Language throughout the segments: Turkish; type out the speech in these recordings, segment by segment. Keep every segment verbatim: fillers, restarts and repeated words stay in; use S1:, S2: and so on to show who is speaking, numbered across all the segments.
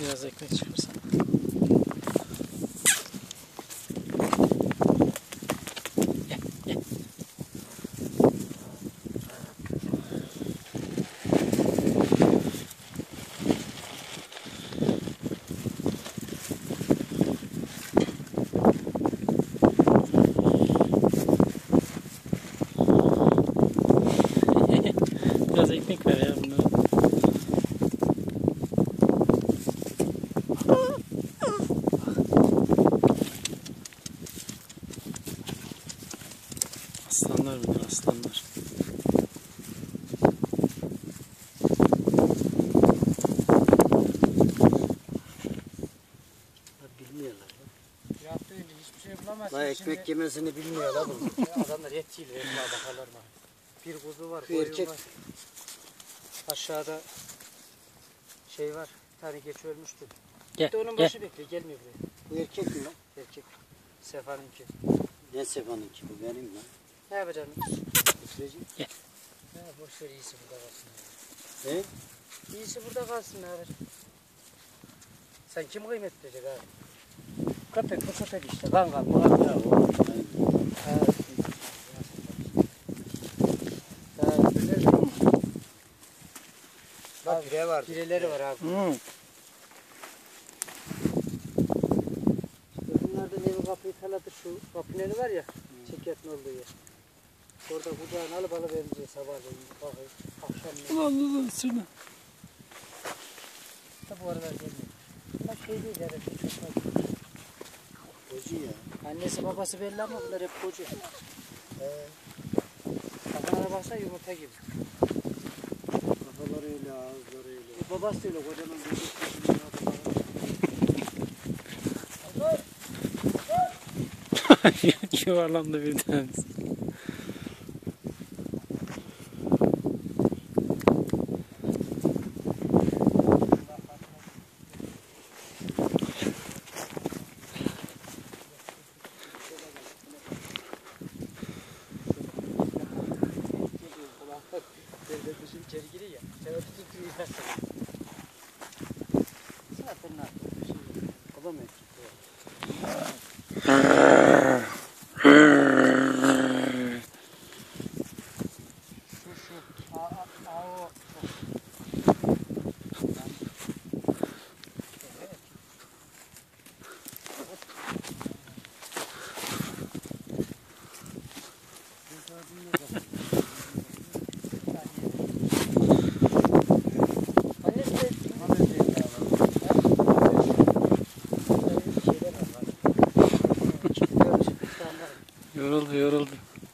S1: Biraz ekmek çıkarsan. Gel, gel. Biraz ekmek ver ya bunlara. Aslanlar bunlar, aslanlar.
S2: Bilmiyorlar.
S3: Yaptığı hiçbir şey bulamazsın.
S2: La ekmek
S3: Şimdi,
S2: yemesini bilmiyorlar bunu.
S3: adamlar etiyle ekmeğe bakarlar mı? Bir kuzu var,
S2: Şu
S3: koyun
S2: erkek-
S3: var. Aşağıda şey var, bir tane geç ölmüştü.
S1: Gel,
S3: İşte onun
S1: gel.
S3: başı bekliyor, gelmiyor buraya.
S2: Bu erkek mi lan?
S3: Erkek. Sefa'nınki.
S2: Ne Sefa'nınki bu benim lan.
S3: Ne yapacaksın?
S2: Bitirecek.
S3: Ha, boş ver, iyisi burada kalsın.
S2: He?
S3: İyisi burada kalsın, ne yapacaksın? Sen kim kıymet edecek abi? Köpek bu köpek işte, kan kan bu kan.
S2: Ya o.
S3: Ha, ha, öbürleri de-
S2: Bak bire var.
S3: Pireleri var abi.
S1: Hmm.
S3: Bunlardan evi kapıyı taladı, şu kapının var ya, çeketin olduğu yer. Orada kucağına alıp alıp emziyor sabahleyin, bakıyor, akşam.
S1: Ulan ulan sürme.
S3: Da bu aralar gelmiyor. Bak şey değil herhalde, çok fazla.
S2: Kocu ya.
S3: Annesi babası belli ama bunlar hep koca.
S2: He.
S3: Kafalara baksa yumurta gibi.
S2: Kafaları öyle, ağızları öyle.
S3: E, babası da öyle, kocaman bir şey.
S1: Yuvarlandı bir tanesi.
S3: Devlet dışı içeri giriyor ya. Sen ötü tutuyor ya. Zaten ne yapıyor? Bir şey yok. O da mı erkek? Şu şu. Aa, aa, aa o. Evet. Annesi de
S1: Yoruldu, yoruldu.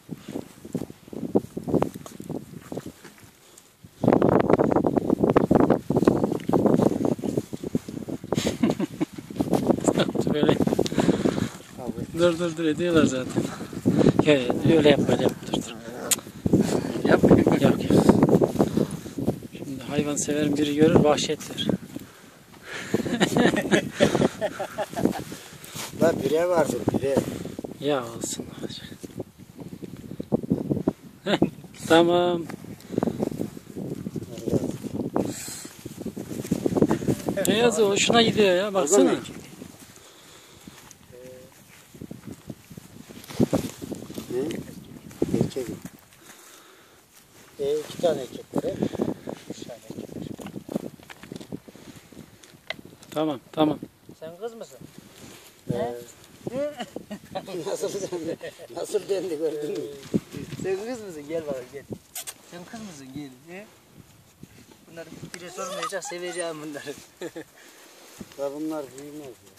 S1: Böyle. Dur dur dur ediyorlar zaten. Ya, öyle yapma, öyle yapma. Dur dur.
S2: Yap.
S1: Yok yok. Şimdi hayvan severim biri görür vahşetler.
S2: La bire vardır bire.
S1: Ya olsun. Heh, tamam. Beyazı hoşuna gidiyor ya, baksana.
S2: Ne? Erkek. E, iki tane erkekleri. Üç tane erkek.
S1: Tamam tamam.
S3: Sen kız mısın?
S2: Ee, nasıl dendi? Nasıl dendi gördün mü?
S3: Sen kız mısın? Gel bakalım gel. Sen kız mısın? Gel. He? Bunları bire sormayacak, seveceğim bunları.
S2: Ya bunlar büyümez ya.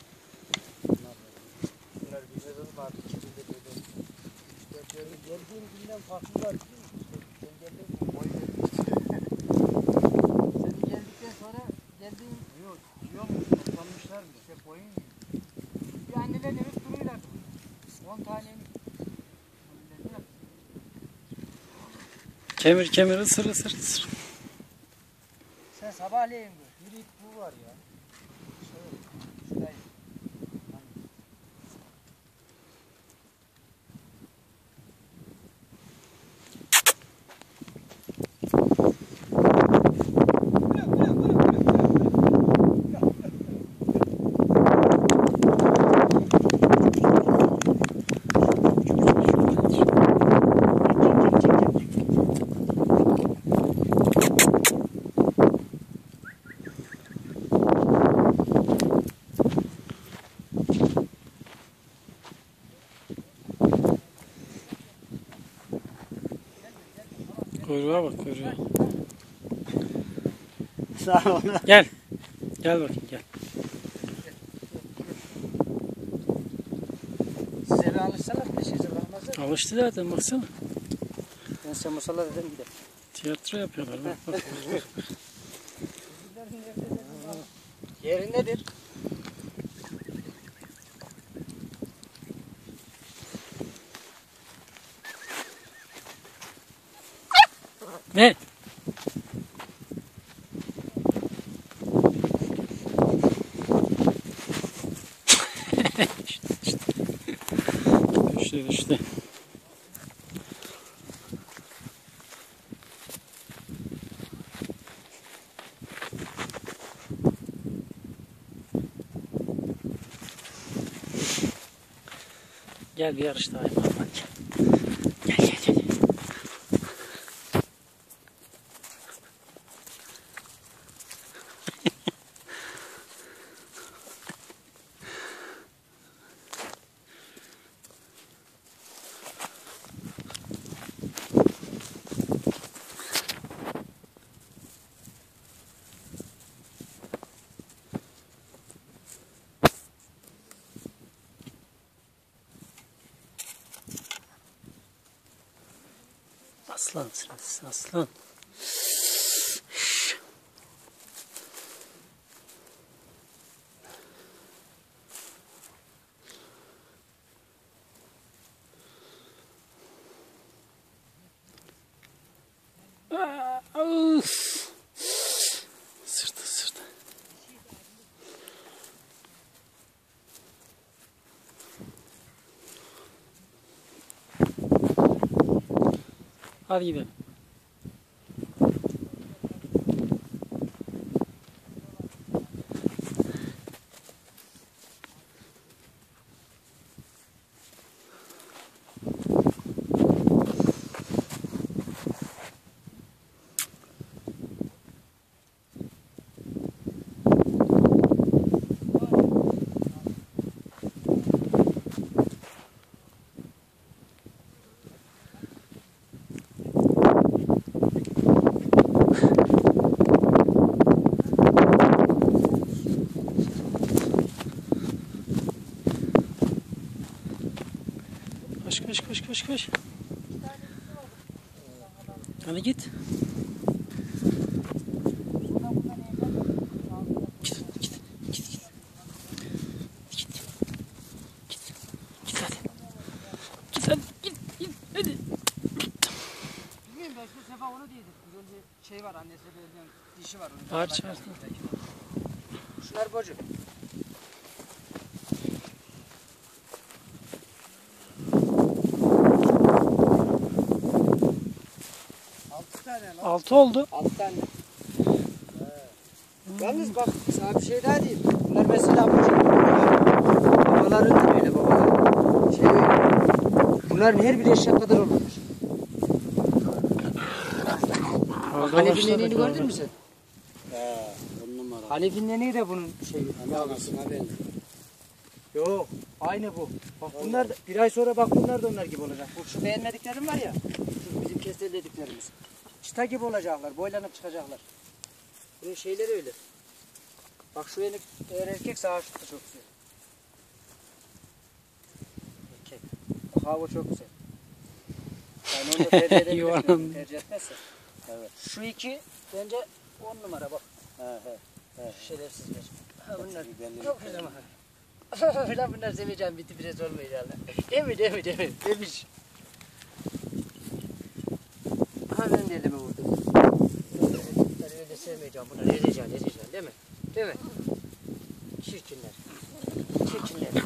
S3: Bunlar bilmez oğlum abi. İkisinde böyle. İşte diyorum, geldiğim günden farklılar. Sen geldin boy vermişsin. Sen geldikten sonra geldiğin yok. Yok mu? Toplanmışlar mı? İşte boyun ya. Bir anneler demek duruyorlar. On tane mi?
S1: Kemir kemir ısır ısır ısır.
S3: Sen sabahleyin gör. Bir ip bu var ya. Şöyle. Şurayı. Hani.
S1: Kuyruğa bak kuyruğa.
S2: Sağ ol.
S1: Gel. Gel bakayım gel.
S3: Size bir alışsalar bir şey zorlanmazlar.
S1: Alıştı zaten baksana.
S3: Ben size musalla dedim gidelim.
S1: Tiyatro yapıyorlar. Bak, bak.
S3: Yeri nedir?
S1: Ne? Düştü düştü. Gel bir yarış daha yapalım hadi. Gel gel gel. Aslan sensin aslan. Aa, of. Sırtı sırtı. Hadi gidelim. Koş koş koş koş koş. Hadi git. Git git git git. Git. Git. Git hadi. Git hadi. Git git hadi.
S3: Bilmiyorum ben şu sefer onu diyordum. Önce şey var annesi böyle dişi var.
S1: Parça.
S3: Şunlar bocu. Altı tane lan.
S1: Altı oldu.
S3: Altı tane. Yalnız bak sana bir şey daha diyeyim. Bunlar mesela bocu. Babaları da böyle babalar. Şey bunların her biri eşek kadar olurmuş. Hanef'in eneğini gördün mü sen?
S2: He, on numara.
S3: Hanef'in eneği de bunun şeyi.
S2: Ama anasına benziyor.
S3: Yok aynı bu. Bak bunlar da, bir ay sonra bak bunlar da onlar gibi olacak. Bu şu beğenmediklerim var ya. Şu bizim kestirdiklerimiz. Çıta gibi olacaklar. Boylanıp çıkacaklar. Bunun şeyleri öyle. Bak şu enik eğer erkek sağ şuttu çok güzel. Erkek. Bak hava çok güzel. Yani onu da tercih edebilirsin.
S1: Yuvarlan.
S3: Tercih etmezse.
S2: Evet.
S3: Şu iki bence on numara bak.
S2: He he. he.
S3: Şerefsizler. Ha bunlar.
S2: Güzellik.
S3: Yok öyle ama. Falan bunlar seveceğim biti biraz olmayacak. Değil mi değil mi değil mi? Demiş. Ha ben de elime vurdum. Ben öyle sevmeyeceğim bunları ezeceğim ezeceğim değil mi? Değil mi? Çirkinler. Çirkinler.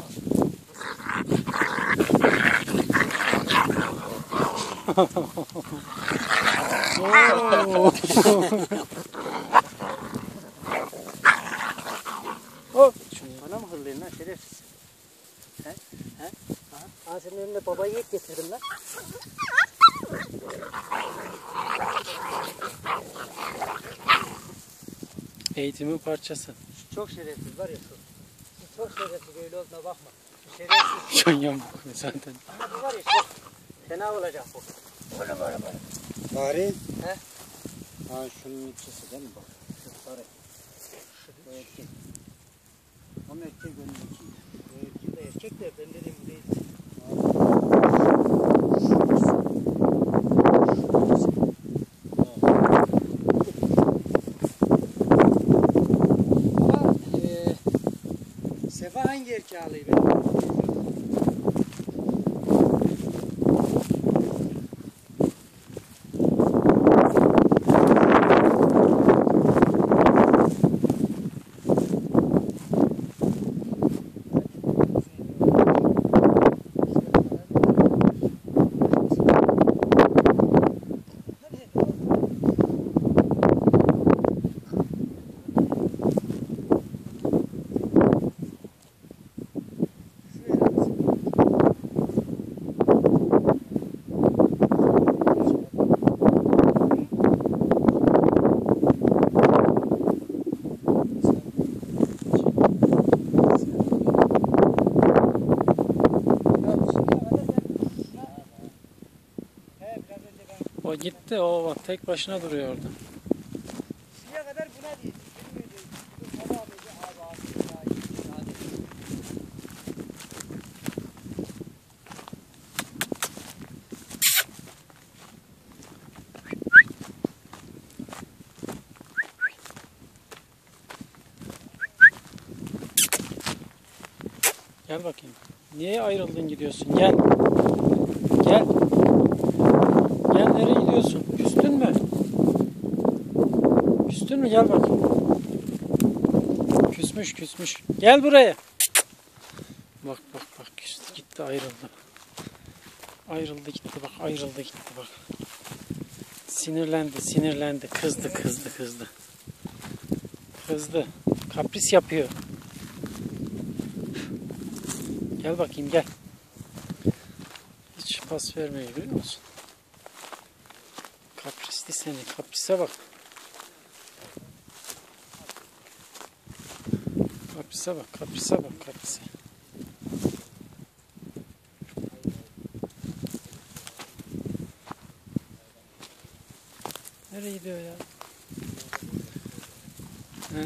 S3: Hop. Bana mı hırlayın lan şerefsiz? He? He? Aha. Aa senin önüne baba yiğit getirdim lan.
S1: Eğitimin parçası.
S3: Çok şerefsiz var ya şu. Şu çok şerefsiz öyle olduğuna bakma. Şu şerefsiz.
S1: Şu an yamuk zaten.
S3: Ama bu var ya çok fena olacak bu. Böyle böyle böyle.
S2: Bari.
S3: He?
S2: Ha şunun ikisi değil mi bak? Şu sarı. Bu erkek. Ama erkek önünde iki.
S3: Bu erkek de erkek de ben dedim bu değil. Ama eee Sefa hangi erkeği alayım ben?
S1: O gitti, o bak tek başına duruyor orada.
S3: Şimdiye kadar buna değil. Bu sabah mıydı? Abi abi daha iyi. Daha iyi.
S1: Gel bakayım. Niye ayrıldın gidiyorsun? Gel. Gel. Gel, nereye gidiyorsun? Küstün mü? Küstün mü? Gel bakayım. Küsmüş küsmüş. Gel buraya. Bak bak bak, küstü gitti, ayrıldı. Ayrıldı gitti bak, ayrıldı gitti bak. Sinirlendi sinirlendi. Kızdı kızdı kızdı. Kızdı. Kapris yapıyor. Gel bakayım gel. Hiç pas vermiyor, biliyor musun? Kaprisli seni. Kaprise bak. Kaprise bak. Kaprise bak. Kaprise. Nereye gidiyor ya? He.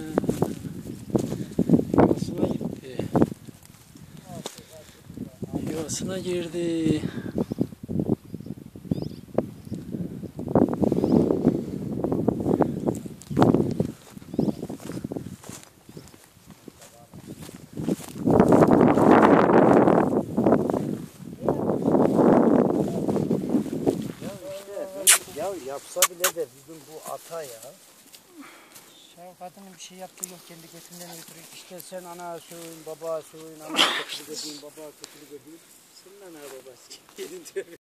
S1: Yuvasına gitti. Yuvasına girdi.
S3: Ya yapsa bile de bizim bu ata ya. Ya kadının bir şey yaptığı yok, kendi götünden götürüyor. İşte sen ana sövün, baba sövün, ana kötülük edeyim, baba kötülük edeyim. Senin ana babası.